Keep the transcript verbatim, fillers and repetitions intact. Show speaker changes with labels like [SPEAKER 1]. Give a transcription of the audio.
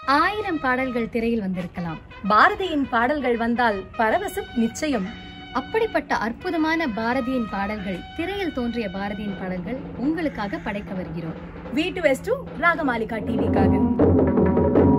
[SPEAKER 1] ஆயிரம் பாடல்கள் திரையில் வந்திருக்கலாம்.
[SPEAKER 2] பாரதியின் பாடல்கள் வந்தால் பரவசம் நிச்சயம்.
[SPEAKER 1] அப்படிப்பட்ட அற்புதமான பாரதியின் பாடல்கள், திரையில் தோன்றிய பாரதியின் பாடல்கள் உங்களுக்காக படைக்க வருகிறோம்.
[SPEAKER 2] வீட்டு வெஸ்ட் ராகமாலிகா டிவிக்காக.